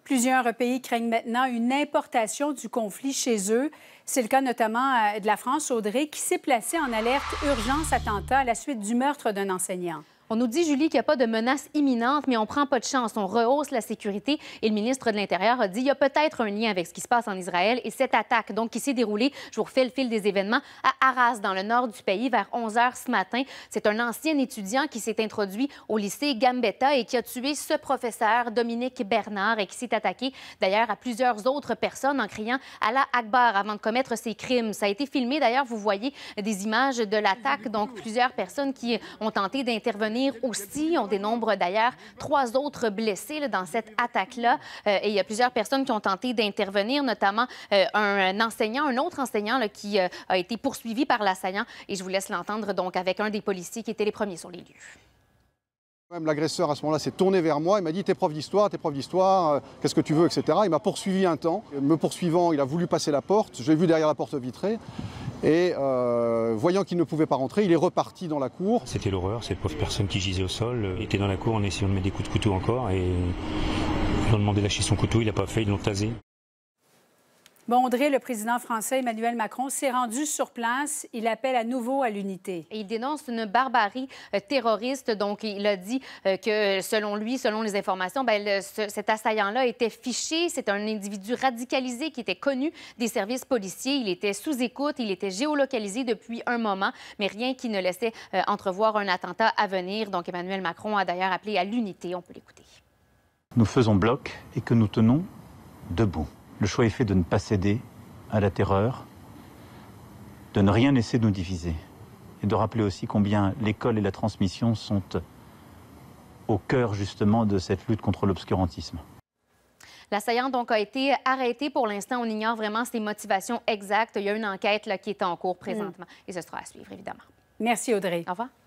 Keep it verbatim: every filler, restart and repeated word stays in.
Plusieurs pays craignent maintenant une importation du conflit chez eux. C'est le cas notamment de la France, Audrey, qui s'est placée en alerte urgence attentat à la suite du meurtre d'un enseignant. On nous dit, Julie, qu'il n'y a pas de menace imminente, mais on ne prend pas de chance. On rehausse la sécurité. Et le ministre de l'Intérieur a dit qu'il y a peut-être un lien avec ce qui se passe en Israël et cette attaque donc, qui s'est déroulée, je vous refais le fil des événements, à Arras, dans le nord du pays, vers onze heures ce matin. C'est un ancien étudiant qui s'est introduit au lycée Gambetta et qui a tué ce professeur, Dominique Bernard, et qui s'est attaqué d'ailleurs à plusieurs autres personnes en criant « Allah Akbar » avant de commettre ses crimes. Ça a été filmé. D'ailleurs, vous voyez des images de l'attaque. Donc, plusieurs personnes qui ont tenté d'intervenir aussi. On dénombre d'ailleurs trois autres blessés là, dans cette attaque-là. Euh, et il y a plusieurs personnes qui ont tenté d'intervenir, notamment euh, un enseignant, un autre enseignant là, qui euh, a été poursuivi par l'assaillant. Et je vous laisse l'entendre donc avec un des policiers qui étaient les premiers sur les lieux. L'agresseur, à ce moment-là, s'est tourné vers moi. Il m'a dit « T'es prof d'histoire, t'es prof d'histoire, euh, qu'est-ce que tu veux, et cetera » Il m'a poursuivi un temps. Me poursuivant, il a voulu passer la porte. Je l'ai vu derrière la porte vitrée. Et euh, voyant qu'il ne pouvait pas rentrer, il est reparti dans la cour. C'était l'horreur. Cette pauvre personne qui gisait au sol était dans la cour en essayant de mettre des coups de couteau encore. Et ils ont demandé de lâcher son couteau. Il n'a pas fait, ils l'ont tasé. Bon, Audrey, le président français Emmanuel Macron s'est rendu sur place. Il appelle à nouveau à l'unité. Et il dénonce une barbarie euh, terroriste. Donc, il a dit euh, que, selon lui, selon les informations, bien, le, ce, cet assaillant-là était fiché. C'est un individu radicalisé qui était connu des services policiers. Il était sous écoute. Il était géolocalisé depuis un moment, mais rien qui ne laissait euh, entrevoir un attentat à venir. Donc, Emmanuel Macron a d'ailleurs appelé à l'unité. On peut l'écouter. Nous faisons bloc et que nous tenons debout. Le choix est fait de ne pas céder à la terreur, de ne rien laisser nous diviser et de rappeler aussi combien l'école et la transmission sont au cœur justement de cette lutte contre l'obscurantisme. L'assaillant donc a été arrêté. Pour l'instant, on ignore vraiment ses motivations exactes. Il y a une enquête là, qui est en cours présentement mm. et ce sera à suivre, évidemment. Merci, Audrey. Au revoir.